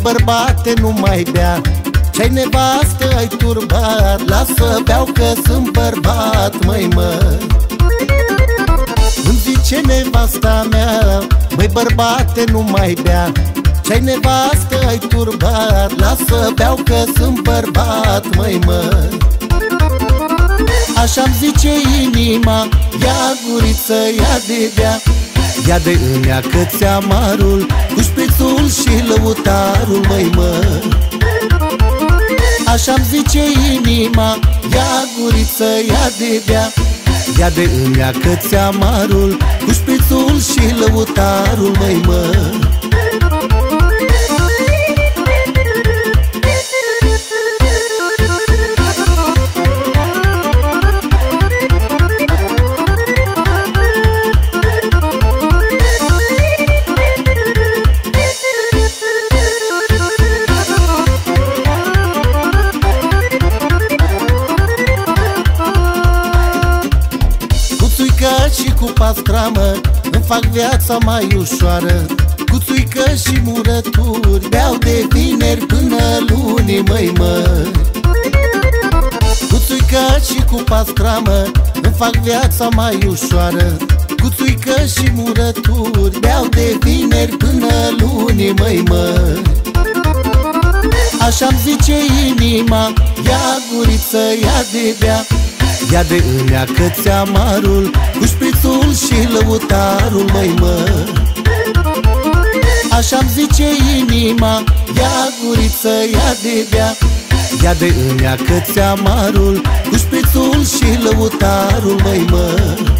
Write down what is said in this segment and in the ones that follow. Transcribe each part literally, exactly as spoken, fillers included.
bărbate, nu mai bea, ce-ai nevastă ai turbat, lasă beau că sunt bărbat, măi mă. Îmi zice nevasta mea, măi bărbate, nu mai bea, ce-ai nevastă ai turbat, lasă beau că sunt bărbat, măi mă. Așa-mi zice inima, ia guriță, ia de bea, ia de îmi că-ți amarul, cu șprițul și lăutarul, măi mă. Așa-mi zice inima, ia guriță, ia de bea, ia de îmi că-ți amarul, cu șprițul și lăutarul, măi mă. Și cu pastramă îmi fac viața mai ușoară, cu țuică și murături beau de vineri până luni, măi măi. Cu țuică și cu pastramă îmi fac viața mai ușoară, cu țuică și murături beau de vineri până luni, măi măi. Așa-mi zice inima, ia guriță, ia de bea, ia de îmi că-ți amarul, cu șprițul și lăutarul, măi mă. Așa-mi zice inima, ia guriță, ia de bea, ia de îmi că-ți amarul, cu șprițul și lăutarul, măi mă.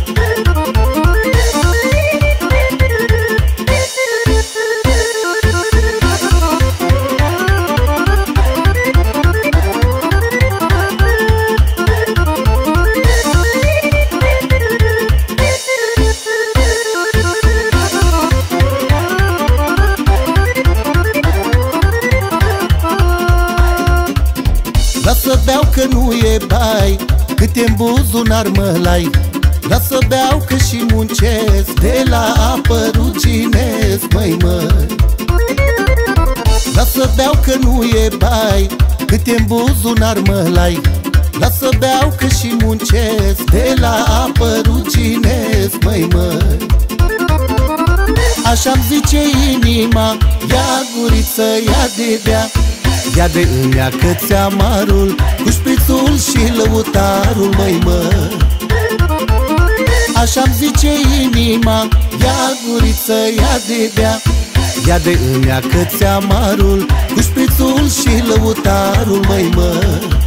Lasă beau că nu e bai, cât e-n buzunar mălai, lasă beau că și muncesc, de la apă ruginesc, măi măi. Lasă beau că nu e bai, cât e-n buzunar mălai, lasă beau că și muncesc, de la apă ruginesc, măi măi. Așa-mi zice inima, ia guriță, ia de bea, ia de îmi că-ți amarul, cu șprițul și lăutarul, măi mă. Așa-mi zice inima, ia guriță, ia de bea, ia de îmi că-ți amarul, cu șprițul și lăutarul, măi mă.